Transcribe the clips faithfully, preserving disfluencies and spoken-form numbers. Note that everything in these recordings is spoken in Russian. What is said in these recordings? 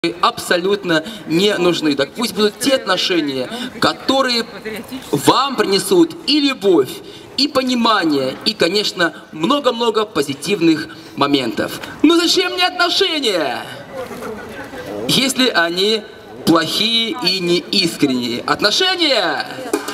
абсолютно не нужны. Так пусть будут те отношения, которые вам принесут и любовь, и понимание, и, конечно, много-много позитивных моментов. Но зачем мне отношения, если они плохие и неискренние? Отношения!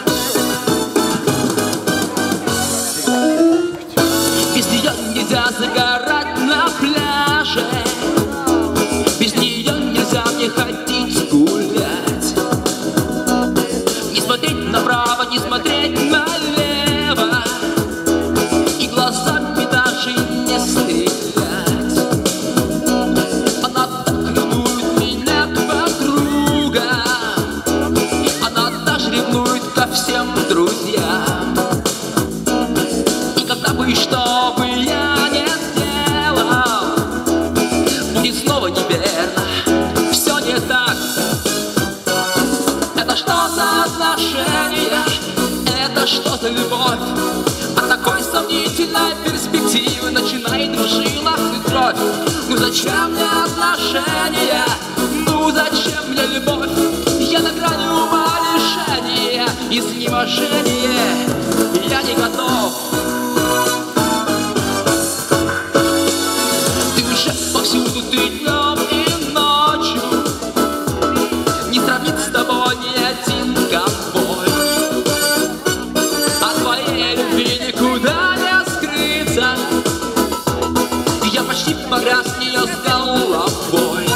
Без нее нельзя загорать на пляже, без нее нельзя мне ходить гулять, не смотреть направо, не смотреть налево, и глазами даже не стрелять. Она так ревнует меня подруга, она даже ревнует ко всем друзьям. И когда бы что бы я не сделал, будет снова неверно, все не так. Это что за отношения? Это что за любовь? От такой сомнительной перспективы начинает в жилах и кровь. Ну зачем мне отношения? Ну зачем мне любовь? Я на грани ума лишения, изнеможения. Я не готов. Ты уже повсюду, ты днем и ночью, не сравнит с тобой ни один ковбой. От твоей любви никуда не скрыться, я почти погряз в нее с головой.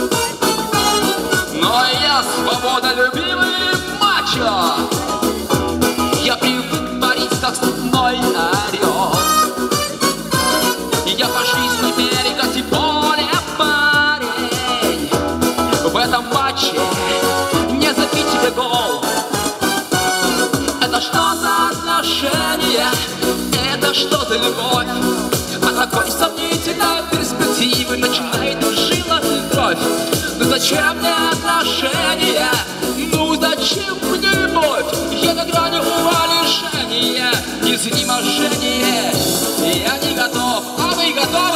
Но я свободолюбивый мачо, я привык парить, как степной орел. Я по жизни берега и поле парень, в этом матче не забить тебе гол. Это что за отношения? Это что за любовь? От такой сомнительной перспективы начинает в жилах кровь. Ну зачем мне отношения? Ну зачем мне любовь? Я на грани ума лишения, изнеможения. Я не готов, а вы готовы?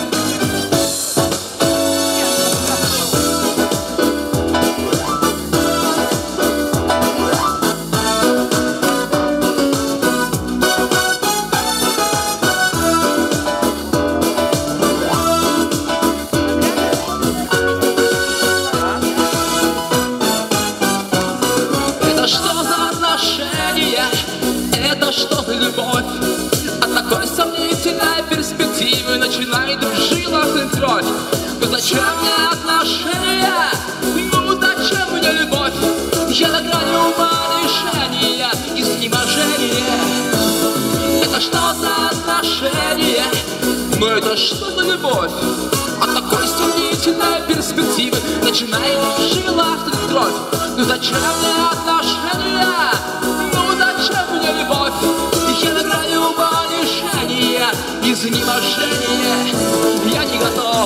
Это что за отношения? Это что за любовь? От такой сомнительной перспективы начинает в жилах и кровь. Ну зачем мне отношения? Ну зачем мне любовь? Я на грани ума лишения, изнеможения. Это что за отношения? Ну это что за любовь? От такой сомнительной перспективы начинает в жилах и кровь. Ну зачем мне отношения? Ну зачем мне любовь? Я на грани ума лишения, изнеможения. Я не готов.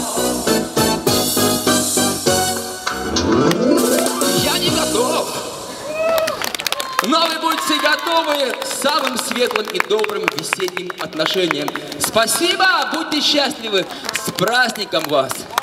Я не готов. Но вы будете готовы к самым светлым и добрым весенним отношениям. Спасибо, будьте счастливы. С праздником вас!